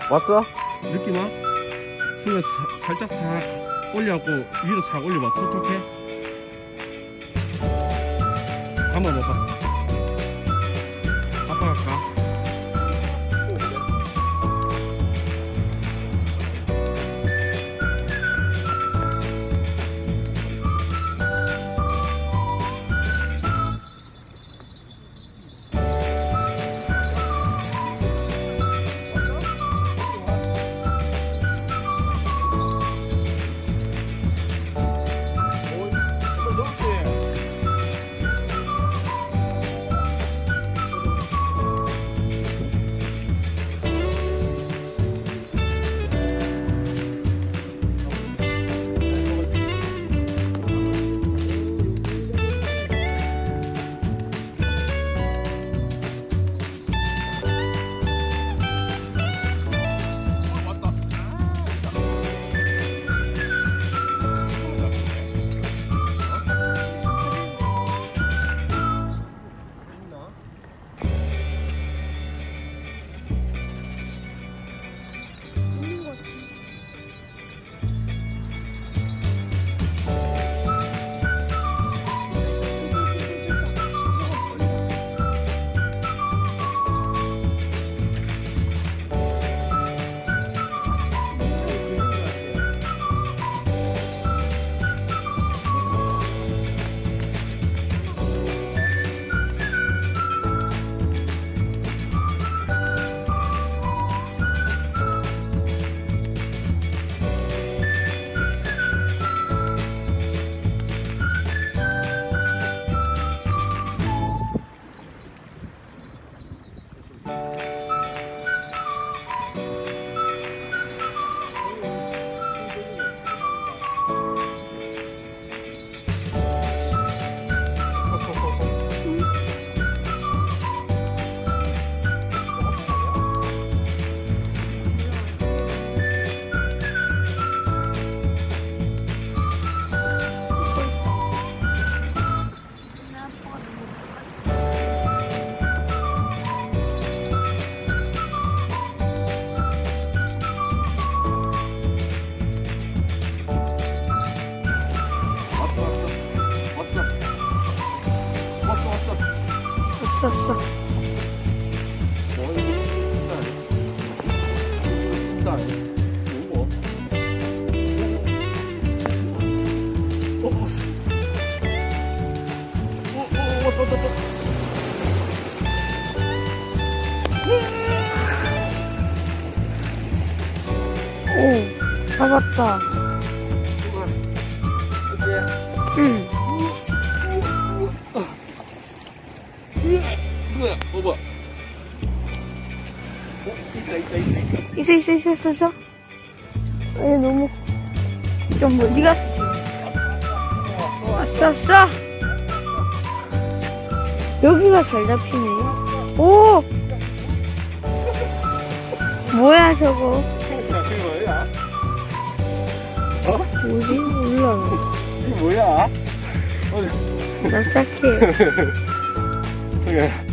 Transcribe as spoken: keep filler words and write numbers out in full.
왔어? 느낌 와? 수면 사, 살짝 싹 올려갖고 위로 싹 올려봐. 톡톡해. 한번 봐봐. 아빠가 가. 왔어. 오, 잡았다. 응. 봐봐. 있어, 있어, 있어, 있어, 있어. 얘 너무, 좀 어디 갔어, 지금? 왔어, 왔어. 여기가 잘 잡히네. 오! 뭐야, 저거? 어? 뭐지? 몰라. 이게 뭐야? 납작해. 승현.